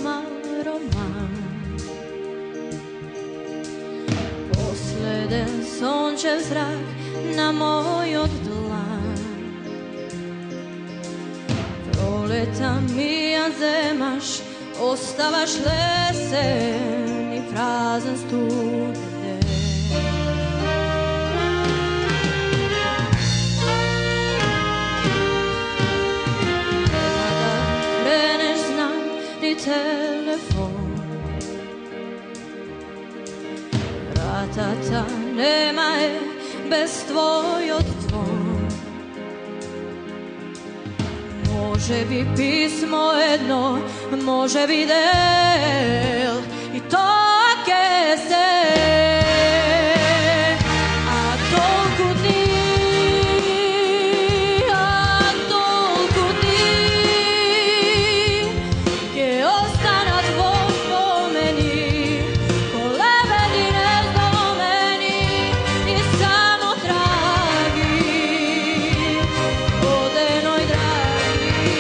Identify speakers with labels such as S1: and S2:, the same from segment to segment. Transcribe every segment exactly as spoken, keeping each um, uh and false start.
S1: roman. Posleden sončev zrak na moj dlan. Proleta mijan zemaš, ostavaš lesen i prazan studene. Kada kreneš znam ni telefon, ratata nema je bez tvoj odtvon. Može bi pismo jedno, može bi del i to kese. A toliko dni, a toliko dni gdje ostana tvoj spomeni, ko lebedine znameni i samo tragi odenoj dragi.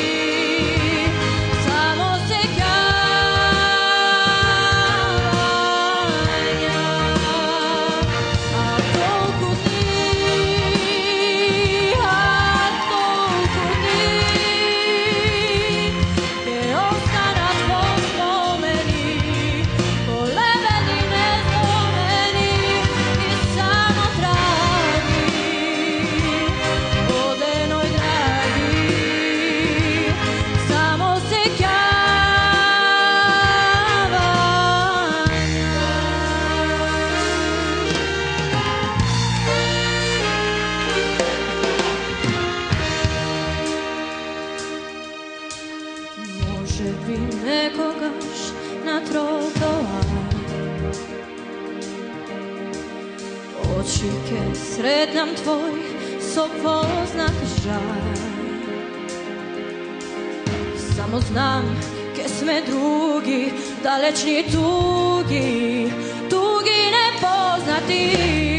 S1: Samo se Može bi nekogaš na trotoar, očike sretnam tvoj so poznat žar. Samo znam ke sme drugi, dalečni tugi, tugi nepoznati.